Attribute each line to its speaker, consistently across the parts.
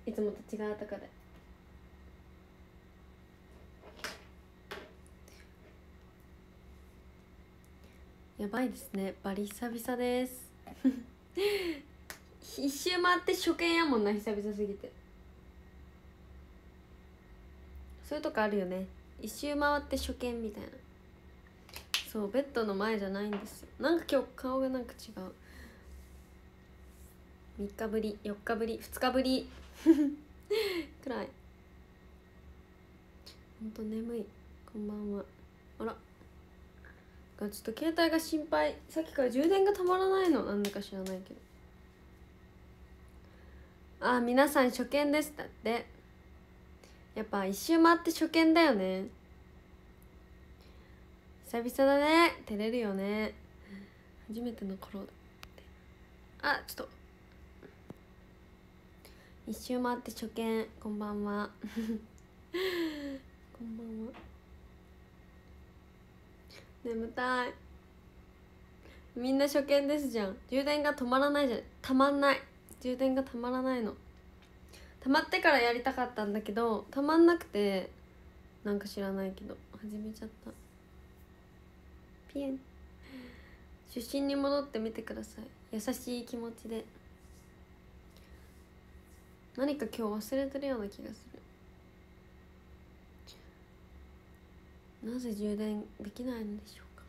Speaker 1: いつもと違うとこで。やばいですね、バリ久々です一周回って初見やもんな、久々すぎて。そういうとこあるよね、一周回って初見みたいな。そう、ベッドの前じゃないんですよ。なんか今日顔がなんか違う。3日ぶり、4日ぶり、2日ぶりくらい。ほんと眠い。こんばんは。あら、ちょっと携帯が心配。さっきから充電がたまらないの、なんだか知らないけど。あ、皆さん初見です。だって。やっぱ一周回って初見だよね。久々だね。照れるよね。初めての頃だって。あ、ちょっと一周回って初見。こんばんはこんばんは。眠たい。みんな初見ですじゃん。充電が止まらないじゃん。たまんない。充電がたまらないの。たまってからやりたかったんだけど、たまんなくて、なんか知らないけど始めちゃった。ピエン。出身に戻ってみてください。優しい気持ちで。何か今日忘れてるような気がする。なぜ充電できないのでしょうか。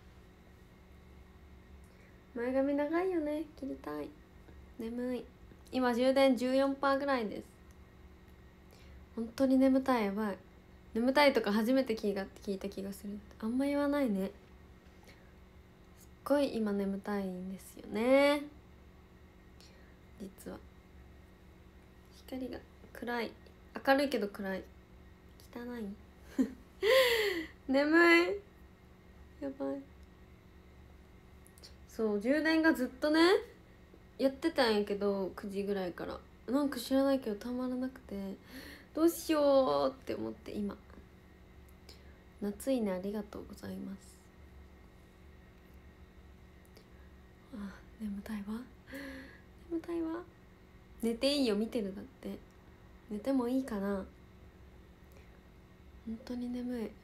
Speaker 1: 前髪長いよね、切りたい。眠い。今充電 14% ぐらいです。本当に眠たい。やばい。眠たいとか初めて聞いた気がする。あんま言わないね。すっごい今眠たいんですよね、実は。光が暗い。明るいけど暗い。汚い眠い。やばい。そう、充電がずっとねやってたんやけど、9時ぐらいからなんか知らないけどたまらなくて、どうしようって思って。今夏いね、ありがとうございます。あ、眠たいわ眠たいわ。寝ていいよ、見てる。だって寝てもいいかな。本当に眠い。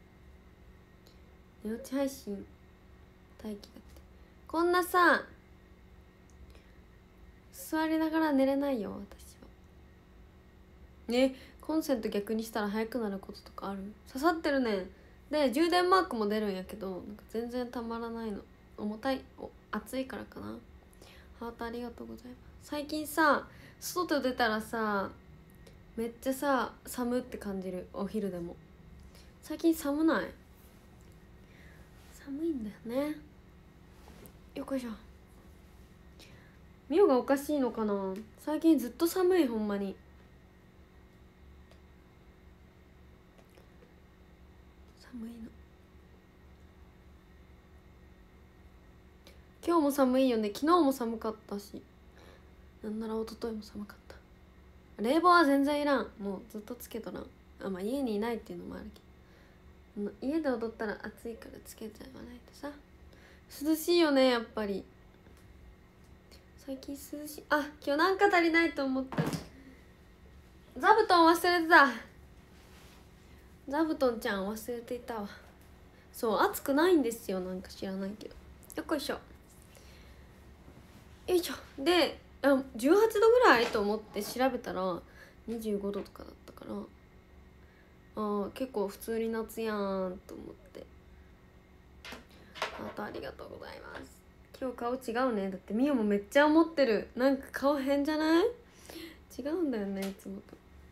Speaker 1: 寝落ち配信待機だって。こんなさ座りながら寝れないよ、私はね。コンセント逆にしたら早くなることとかある？刺さってるね。で充電マークも出るんやけど、なんか全然たまらないの。重たい。暑いからかな。ハートありがとうございます。最近さ、外出たらさめっちゃさ寒って感じる。お昼でも最近寒ない？寒いんだよね。よこいしょ。ミオがおかしいのかな。最近ずっと寒い。ほんまに寒いの。今日も寒いよね。昨日も寒かったし、なんなら一昨日も寒かった。冷房は全然いらん。もうずっとつけとらん。あ、まあ家にいないっていうのもあるけど、家で踊ったら暑いからつけちゃわないとさ。涼しいよね、やっぱり。最近涼しい。あ、今日なんか足りないと思った。座布団忘れてた。座布団ちゃん忘れていたわ。そう、暑くないんですよ。なんか知らないけど。よっこいしょ。よいしょ。で、18度ぐらいと思って調べたら25度とかだったから、結構普通に夏やんと思って。ハートありがとうございます。今日顔違うね。だってミオもめっちゃ思ってる。なんか顔変じゃない？違うんだよね、いつもと。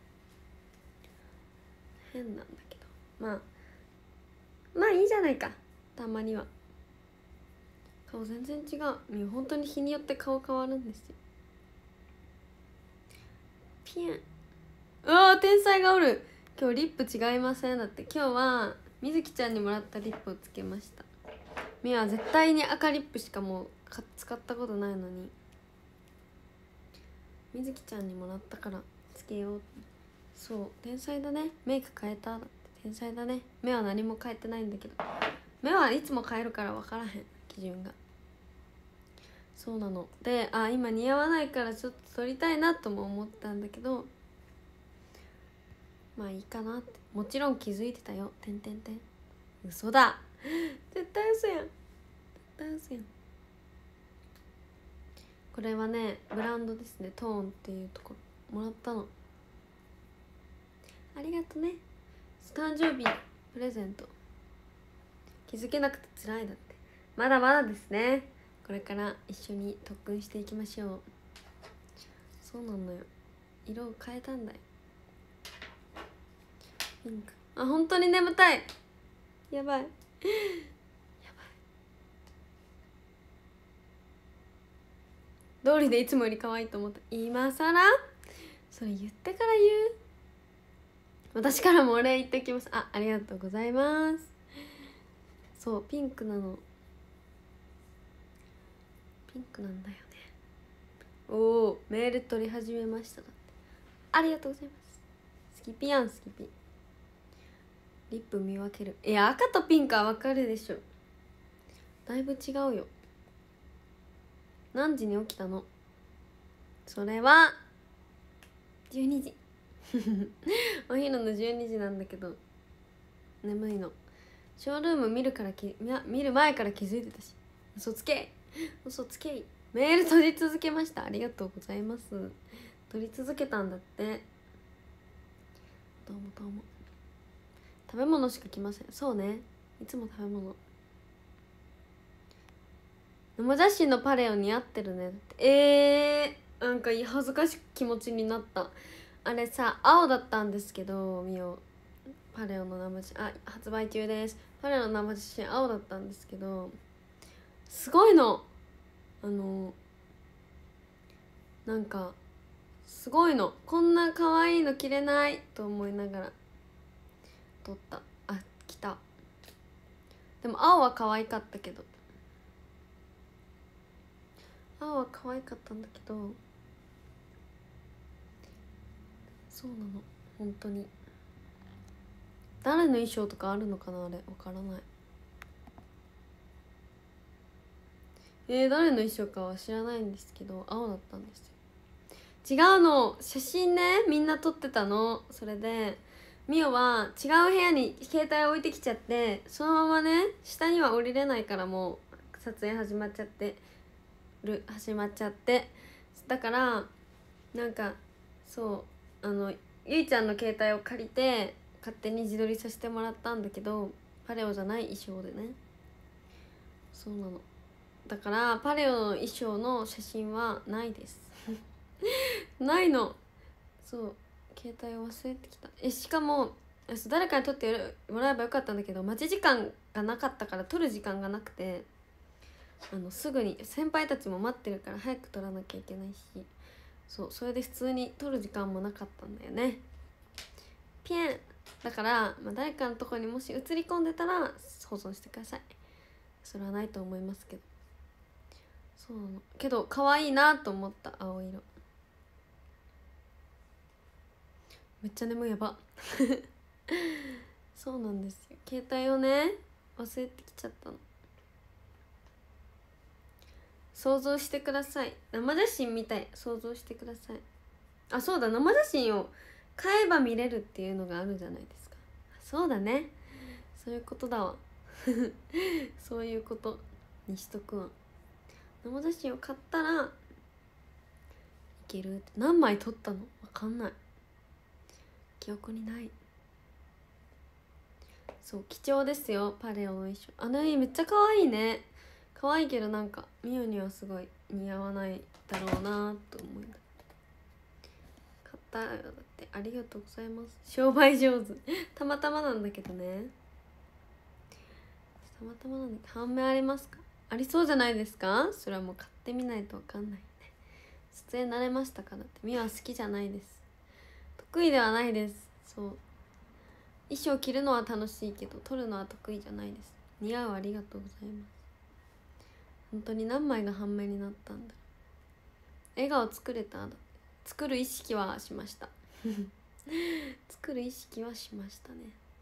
Speaker 1: 変なんだけど、まあいいじゃないか。たまには。顔全然違う。ミオ本当に日によって顔変わるんですよ。ピエン。うわー、天才がおる。今日リップ違いません。だって今日はみずきちゃんにもらったリップをつけました。ミオは絶対に赤リップしかもう使ったことないのに、みずきちゃんにもらったからつけよう。そう、天才だね。メイク変えた。だって天才だね。目は何も変えてないんだけど、目はいつも変えるから分からへん、基準が。そうなので、今似合わないからちょっと撮りたいなとも思ったんだけど、 まあいいかなって。もちろん気づいてたよ。てんてんてん。嘘だ。絶対嘘やん。絶対嘘やん。これはねブランドですね。トーンっていうところもらったの。ありがとね。誕生日プレゼント。気づけなくて辛いだって。まだまだですね。これから一緒に特訓していきましょう。そうなのよ。色を変えたんだよ。ピンク。あ、本当に眠たい。やばい。やばい。道理でいつもより可愛いと思った。今さらそれ言ってから言う。私からもお礼言ってきます。ありがとうございます。そうピンクなの。ピンクなんだよね。おお、メール取り始めましただって。ありがとうございます。スキピやん、スキピ。リップ見分ける。いや、赤とピンクは分かるでしょ。だいぶ違うよ。何時に起きたの？それは12時お昼の12時なんだけど眠いの。ショールーム見る前から気づいてたし。嘘つけ嘘つけ。メール取り続けました。ありがとうございます。取り続けたんだって。どうもどうも。食べ物しか来ません。そうね、いつも食べ物。生写真のパレオ似合ってるねって。なんか恥ずかしい気持ちになった。あれさ青だったんですけど、ミオパレオの生写真発売中です。パレオの生写真青だったんですけど、すごいの。なんかすごいの。こんな可愛いの着れないと思いながら撮った。着た。でも青は可愛かったけど、青は可愛かったんだけど、そうなの。本当に誰の衣装とかあるのかな、あれわからない。誰の衣装かは知らないんですけど、青だったんですよ。違うの、写真ねみんな撮ってたの。それでミオは違う部屋に携帯置いてきちゃって、そのままね下には降りれないから、もう撮影始まっちゃってだからなんかそうゆいちゃんの携帯を借りて勝手に自撮りさせてもらったんだけど、パレオじゃない衣装でね。そうなの。だからパレオの衣装の写真はないですないの。そう携帯を忘れてきた。しかも誰かに撮ってもらえばよかったんだけど、待ち時間がなかったから撮る時間がなくて、すぐに先輩たちも待ってるから早く撮らなきゃいけないし、それで普通に撮る時間もなかったんだよね。ピエンだから、誰かのとこにもし映り込んでたら保存してください。それはないと思いますけど。そうなのけど可愛いなと思った。青色めっちゃ眠い。やばそうなんですよ。携帯をね忘れてきちゃったの。想像してください。生写真みたい。想像してください。そうだ、生写真を買えば見れるっていうのがあるじゃないですか。そうだね、そういうことだわそういうことにしとくわ。生写真を買ったらいけるって。何枚撮ったのわかんない。記憶にない。そう貴重ですよパレオの衣装。めっちゃ可愛いね。可愛いけどなんかミオにはすごい似合わないだろうなと思いな。買ったよだって。ありがとうございます。商売上手たまたまなんだけどね。たまたまなんだけど。判明ありますか？ありそうじゃないですか？それはもう買ってみないと分かんないね。撮影慣れましたか？だってミオは好きじゃないです。得意ではないです。そう衣装着るのは楽しいけど撮るのは得意じゃないです。似合う。ありがとうございます。本当に何枚が半目になったんだ。笑顔作れた？作る意識はしました作る意識はしましたね。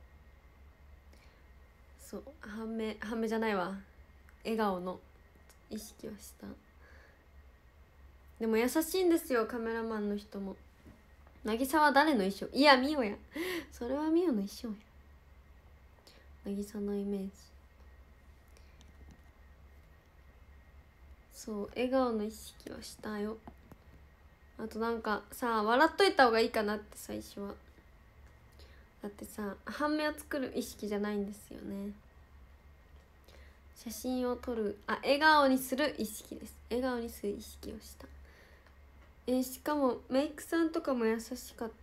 Speaker 1: そう半目じゃないわ。笑顔の意識はした。でも優しいんですよカメラマンの人も。 渚は誰の衣装？いやミオや、それはミオの衣装や。渚のイメージ、そう笑顔の意識はしたよ。あとなんかさ、笑っといた方がいいかなって、最初は。だってさ、半目を作る意識じゃないんですよね。写真を撮る、笑顔にする意識です。笑顔にする意識をした。しかもメイクさんとかも優しかった。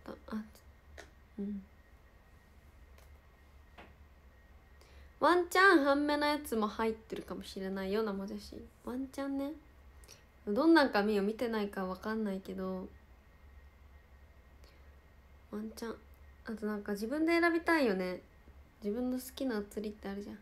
Speaker 1: ワンチャン半目のやつも入ってるかもしれないよ、生写真。ワンチャンね。どんなんか見てないか分かんないけど、ワンチャン。あとなんか自分で選びたいよね。自分の好きな写りってあるじゃん。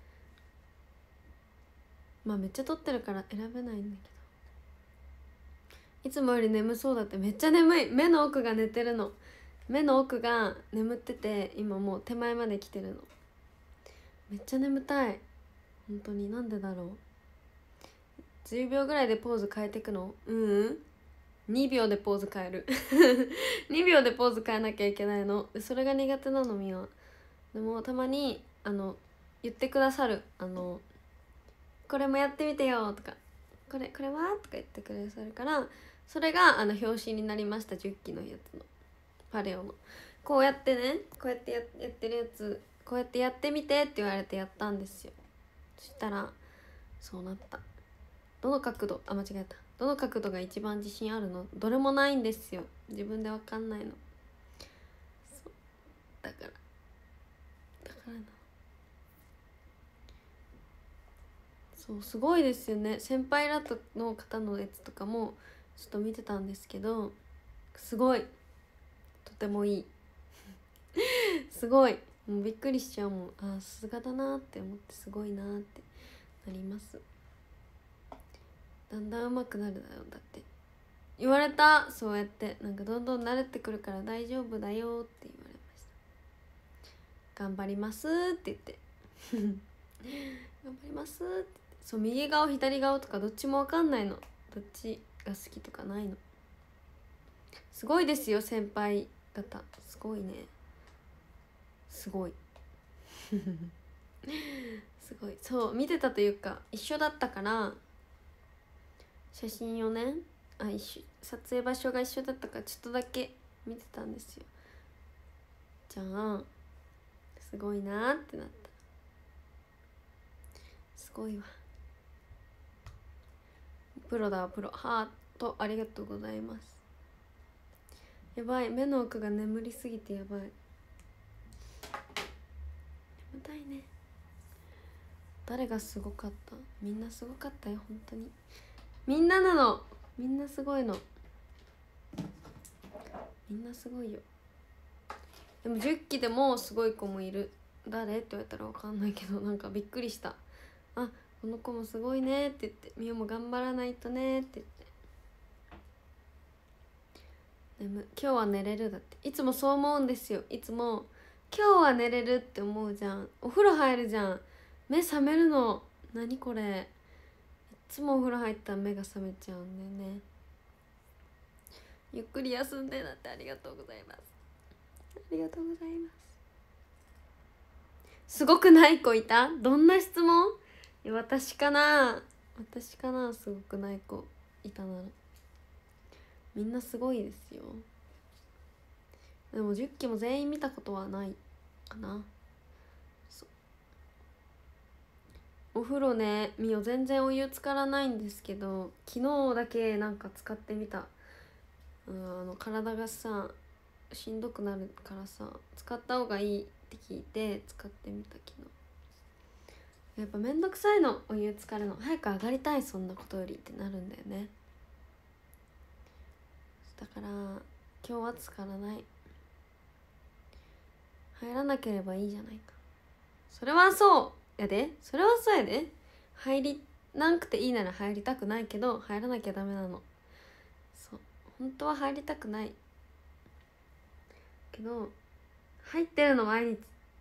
Speaker 1: まあめっちゃ撮ってるから選べないんだけど、いつもより眠そうだって。めっちゃ眠い。目の奥が寝てるの。目の奥が眠ってて、今もう手前まで来てるの。めっちゃ眠たい本当に。なんでだろう。10秒ぐらいでポーズ変えてくの？2秒でポーズ変える2秒でポーズ変えなきゃいけないの。それが苦手なのみは。でもたまに言ってくださる。これもやってみてよとか、これはとか言ってくださるから、それが表紙になりました。10期のやつのパレオの。こうやってね、こうやってやってるやつ、こうやってやってみてって言われてやったんですよ。そしたらそうなった。どの角度、間違えた。どの角度が一番自信あるの？どれもないんですよ。自分で分かんないの。そうだからな。そうすごいですよね。先輩らの方のやつとかもちょっと見てたんですけど、すごい、とてもいいすごい、もうびっくりしちゃうもん。さすがだなって思って、すごいなってなります。だんだん上手くなるだよ。だって言われた。そうやってなんかどんどん慣れてくるから大丈夫だよって言われました。頑張りますって言って頑張りますって言って。そう、右顔左顔とかどっちも分かんないの。どっちが好きとかないの。すごいですよ先輩方。すごいね、すごいすごい。そう見てたというか、一緒だったから写真をね、撮影場所が一緒だったからちょっとだけ見てたんですよ。じゃあすごいなってなった。すごいわ。プロだプロ。ハートありがとうございます。やばい、目の奥が眠りすぎてやばい。眠たいね。誰がすごかった？みんなすごかったよ本当に。みんななの。みんなすごいの。みんなすごいよ。でも10期でもすごい子もいる。誰って言われたら分かんないけど、なんかびっくりした。この子もすごいねって言って、みおも頑張らないとねって言って。今日は寝れるだって。いつもそう思うんですよ。いつも今日は寝れるって思うじゃん。お風呂入るじゃん、目覚めるの。何これ。いつもお風呂入ったら目が覚めちゃうんだよね。ゆっくり休んでだって。ありがとうございます。ありがとうございます。すごくない子いた？どんな質問？私かな、すごくない子いたなら。みんなすごいですよ。でも10期も全員見たことはないかな。お風呂ね、みお全然お湯浸からないんですけど、昨日だけなんか使ってみた。体がさしんどくなるからさ、使った方がいいって聞いて使ってみた。昨日やっぱめんどくさいの、お湯浸かるの。早く上がりたい、そんなことよりってなるんだよね。だから今日は浸からない。入らなければいいじゃないか。それはそうやで。それはそうやで。入りなくていいなら入りたくないけど、入らなきゃダメなの。そう、本当は入りたくないけど入ってるの毎日。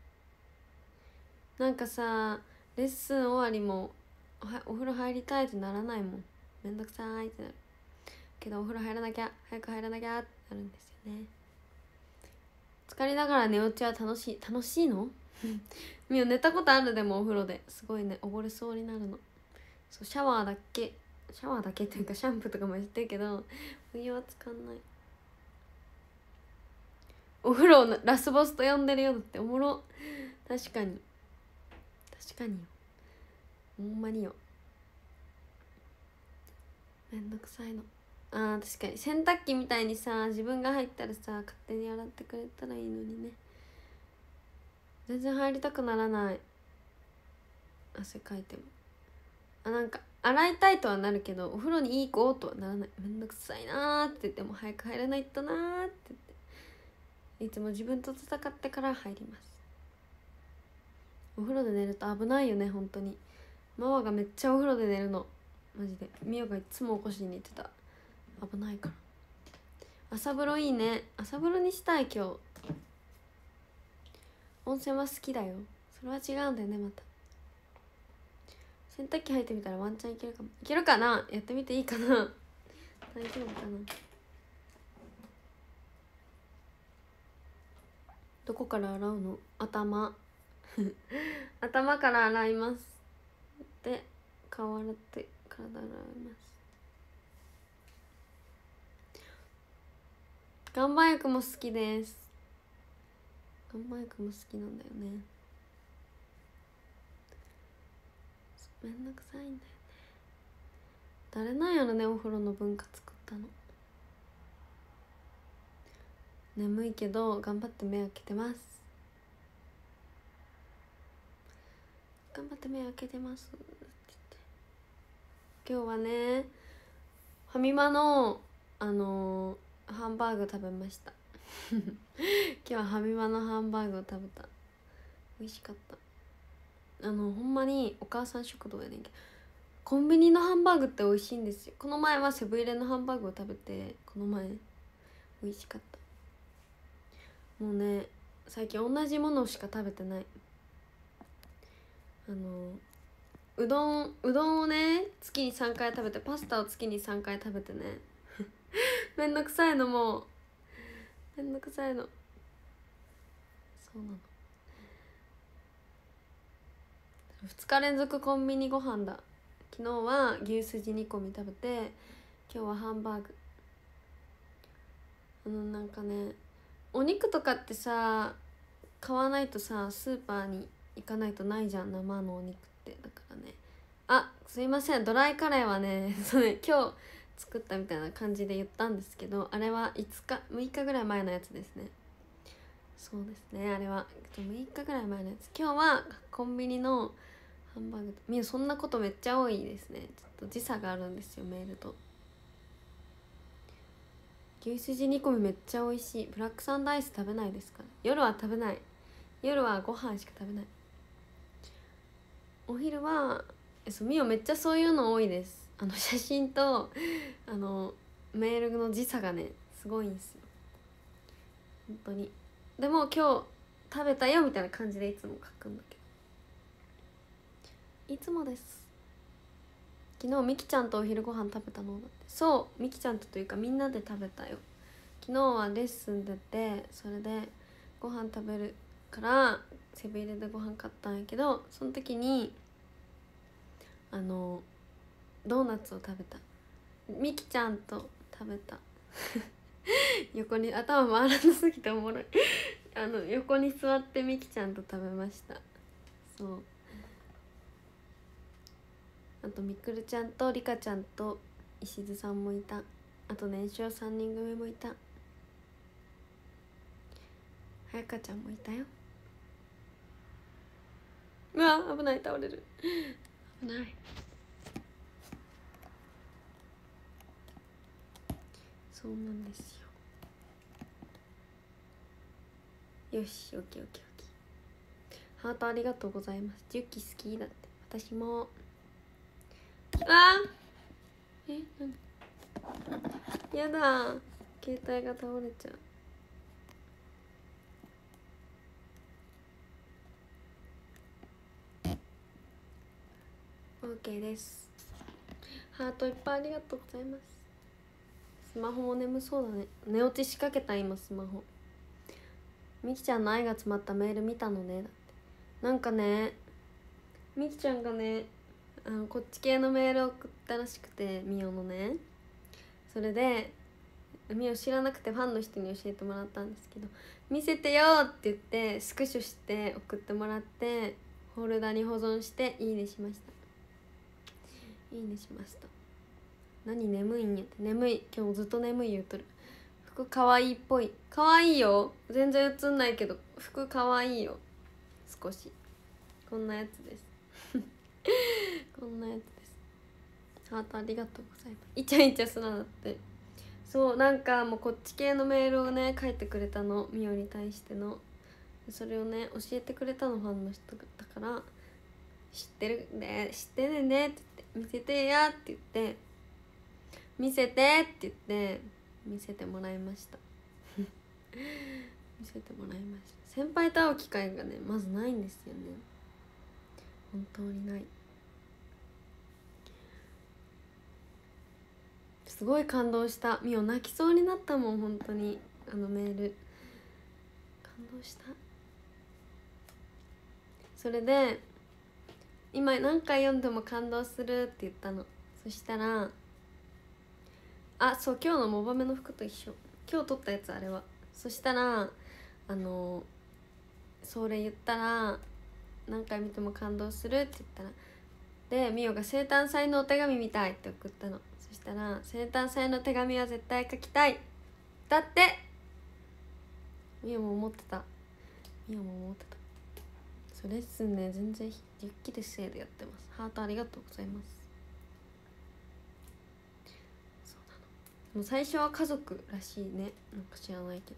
Speaker 1: なんかさ、レッスン終わりもお風呂入りたいってならないもん。めんどくさいってなるけど、お風呂入らなきゃ、早く入らなきゃってなるんですよね。 浸かりながら寝落ちは楽しいのみよ寝たことある？でもお風呂ですごいね溺れそうになるの。そう、シャワーだけっていうかシャンプーとかもしてるけどお湯は使んない。お風呂をラスボスと呼んでるよ。だっておもろ。確かによ、ほんまによ。めんどくさいの。あー確かに洗濯機みたいにさ自分が入ったらさ勝手に洗ってくれたらいいのにね。全然入りたくならない。汗かいてもなんか洗いたいとはなるけどお風呂にいい子とはならない。めんどくさいなーって言っても早く入らないとなーって言っていつも自分と戦ってから入ります。お風呂で寝ると危ないよね本当に。ママがめっちゃお風呂で寝るのマジで。ミオがいつも起こしに行ってた。危ないから。朝風呂いいね。朝風呂にしたい今日。温泉は好きだよ。それは違うんだよね。また洗濯機入ってみたらワンチャンいけるかも。いけるかな。やってみていいかな。大丈夫かな。どこから洗うの？頭頭から洗います。で顔洗って体洗います。岩盤浴も好きです。岩盤浴も好きなんだよね。めんどくさいんだよね。誰なんやろねお風呂の文化作ったの。眠いけど頑張って目開けてます。頑張って目開けてますって言って。今日はねファミマのハンバーグ食べました今日はファミマのハンバーグを食べた。美味しかった。ほんまにお母さん食堂やねんけどコンビニのハンバーグって美味しいんですよ。この前はセブン入れのハンバーグを食べてこの前美味しかった。もうね最近同じものしか食べてない。うどんをね月に3回食べてパスタを月に3回食べてねめんどくさいの。もうめんどくさいの。そうなの。2日連続コンビニご飯だ。昨日は牛すじ煮込み食べて今日はハンバーグ。なんかねお肉とかってさ買わないとさスーパーに行かないとないじゃん生のお肉って。だからねすいませんドライカレーはねそれ今日作ったみたいな感じで言ったんですけどあれは6日ぐらい前のやつですね。そうですねあれは6日ぐらい前のやつ。今日はコンビニのハンバーグ。みんなそんなことめっちゃ多いですね。ちょっと時差があるんですよメールと。牛すじ煮込みめっちゃ美味しい。ブラックサンドアイス食べないですか？夜は食べない。夜はご飯しか食べない。お昼はみおめっちゃそういうの多いです。写真とメールの時差がねすごいんですよ本当に。でも今日食べたよみたいな感じでいつも書くんだけどいつもです。昨日みきちゃんとお昼ご飯食べたのだって。そうみきちゃんというかみんなで食べたよ。昨日はレッスン出てそれでご飯食べるからセブン入れでご飯買ったんやけどその時にドーナツを食べた。みきちゃんと食べた横に頭回らなすぎておもろい横に座ってみきちゃんと食べました。そうあとみくるちゃんとりかちゃんと石津さんもいた。あと年少3人組もいた。はやかちゃんもいたよ。うわ危ない倒れる危ない。そうなんですよ。よしオッケーオッケーオッケー。ハートありがとうございます。ジュッキ好きだって。私も。何やだ携帯が倒れちゃう。 OK です。ハートいっぱいありがとうございます。スマホも眠そうだね。寝落ちしかけた今スマホ。 みきちゃんの愛が詰まったメール見たのね。だってなんかね、みきちゃんがねこっち系のメールを送ったらしくて、みおのね。それでみお知らなくてファンの人に教えてもらったんですけど、見せてよって言ってスクショして送ってもらって、ホルダーに保存していいねしました。いいねしました。何眠いんやって。眠い、今日ずっと眠い言うとる。服かわいいっぽい。かわいいよ、全然映んないけど服かわいいよ。少しこんなやつですこんなやつです。ハートありがとうございます。イチャイチャすらだって。そうなんかもうこっち系のメールをね書いてくれたの、みおに対しての。それをね教えてくれたのファンの人だから「知ってるね、知ってるね」って言って「見せてや」って言って「見せて」って言って見せてもらいました見せてもらいました。先輩と会う機会がねまずないんですよね、本当にない。すごい感動した。みお泣きそうになったもん、本当に。あのメール感動した。それで今何回読んでも感動するって言ったの。そしたらそう、今日のモバメの服と一緒、今日撮ったやつあれは。そしたらそれ言ったら何回見ても感動するって言ったら、でみおが生誕祭のお手紙みたいって送ったの。そしたら生誕祭の手紙は絶対書きたいだって。みおも思ってた。みおも思ってた。そう、レッスンね全然ゆっきりせいでやってます。ハートありがとうございます。そうなの。でも最初は家族らしいね、なんか知らないけど。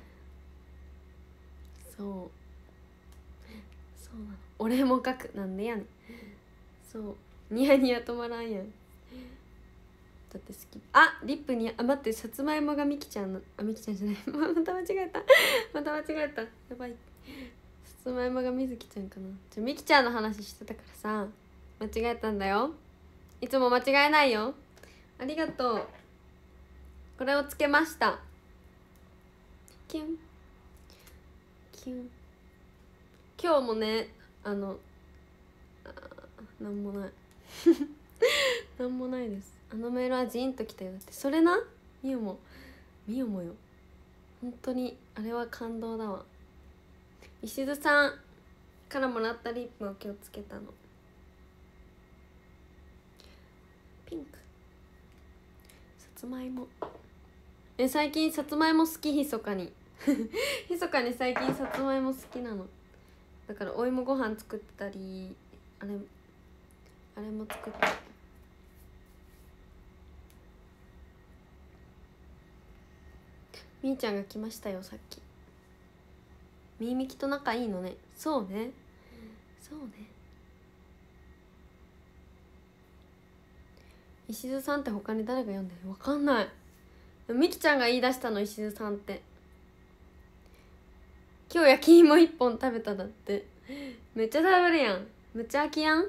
Speaker 1: そうなの。俺も書く、なんでやねん。そうニヤニヤ止まらんやん。だって好き。リップに待って、さつまいもがみきちゃんのみきちゃんじゃないまた間違えたまた間違えた、やばい。さつまいもがみずきちゃんかな。みきちゃんの話してたからさ間違えたんだよ。いつも間違えないよ。ありがとう。これをつけました。キュンキュン。今日もねなんもないなんもないです。あのメールはジーンときたよ。だってそれな、みおもよ、本当にあれは感動だわ。石津さんからもらったリップを今日つけたの。ピンクさつまいも。最近さつまいも好き、ひそかにひそかに最近さつまいも好きなの。だからお芋ご飯作ったり、あれも作ったり。みーちゃんが来ましたよ、さっき。みーみきと仲いいのね。そうねそうね。石津さんって他に誰が読んでる？わかんない。みきちゃんが言い出したの、石津さんって。今日焼き芋1本食べただって。めっちゃ食べるやん。めっちゃ飽きやん。好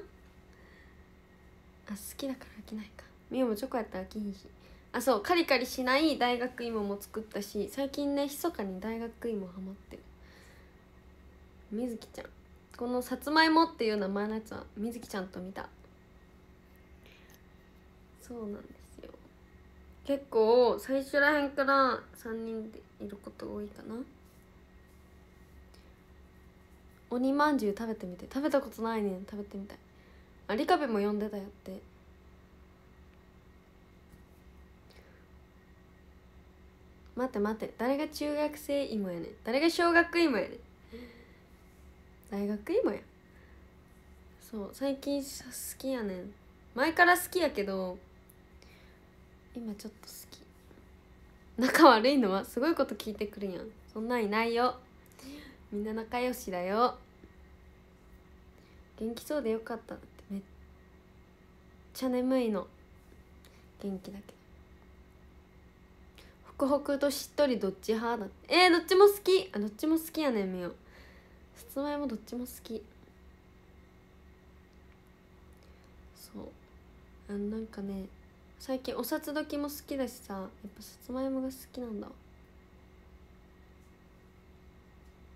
Speaker 1: きだから飽きないか。みおもチョコやったら飽きひんし。そう、カリカリしない大学芋も作ったし、最近ね密かに大学芋ハマってる。みずきちゃん、このさつまいもっていう名前のやつはみずきちゃんと見た。そうなんですよ。結構最初らへんから3人でいることが多いかな。鬼まんじゅう食べてみて。食べたことないねん。食べてみたい。リカベも呼んでたよって。待って誰が中学生芋やねん。誰が小学芋やねん。大学芋や。そう最近好きやねん。前から好きやけど今ちょっと好き。仲悪いのはすごいこと聞いてくるやん。そんなんいないよ、みんな仲良しだよ。元気そうでよかった。ってめっちゃ眠いの。元気だけど。ホクホクとしっとりどっち派だって。どっちも好き。どっちも好きやねん。みよさつまいもどっちも好き。そうなんかね最近お札時も好きだしさ、やっぱさつまいもが好きなんだ。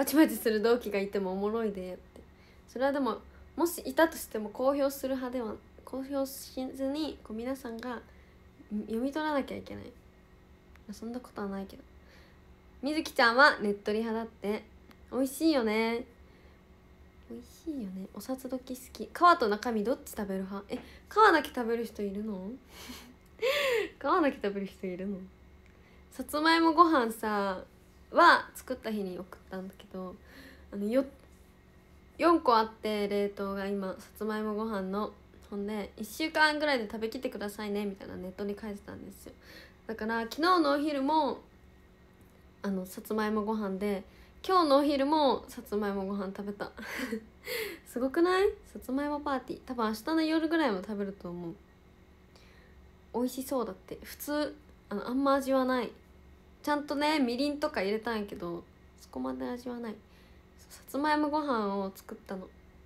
Speaker 1: パチパチする同期がいてもおもろいでって。それはでももしいたとしても公表する派では、公表しずにこう皆さんが読み取らなきゃいけない。そんなことはないけど。みずきちゃんはねっとり派だって。美味しいよね、美味しいよね。お札時好き。皮と中身どっち食べる派？皮だけ食べる人いるの？皮だけ食べる人いるの？さつまいもご飯さは作った日に送ったんだけど、4個あって冷凍が今、さつまいもご飯の。ほんで1週間ぐらいで食べきってくださいねみたいなネットに書いてたんですよ。だから昨日のお昼もさつまいもご飯で、今日のお昼もさつまいもご飯食べた。すごくない？さつまいもパーティー。多分明日の夜ぐらいも食べると思う。美味しそうだって。普通あんま味はない。ちゃんとねみりんとか入れたんやけど、そこまで味はない。さつまいもご飯を作ったん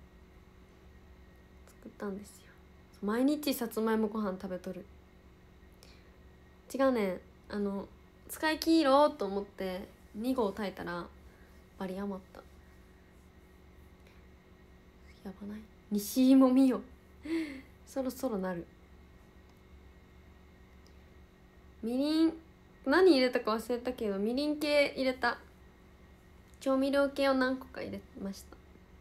Speaker 1: ですよ。毎日さつまいもご飯食べとる。違うね、使い切ろうと思って2合炊いたらバリ余った。やばない？西芋見よ。そろそろなる。みりん何入れたか忘れたけど、みりん系入れた。調味料系を何個か入れました。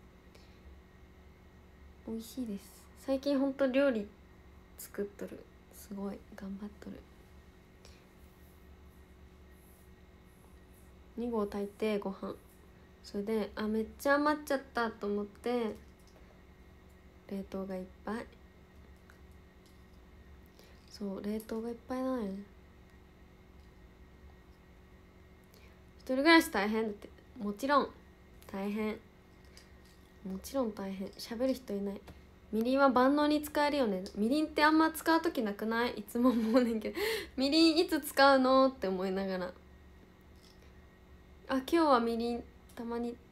Speaker 1: 美味しいです。最近ほんと料理作っとる。すごい頑張っとる。2合炊いてご飯、それでめっちゃ余っちゃったと思って冷凍がいっぱい。そう冷凍がいっぱいなんよね。一人暮らし大変だって。もちろん大変、もちろん大変。喋る人いない。みりんは万能に使えるよね。みりんってあんま使う時なくない？いつも思うねんけどみりんいつ使うのって思いながら、今日はみりんたまに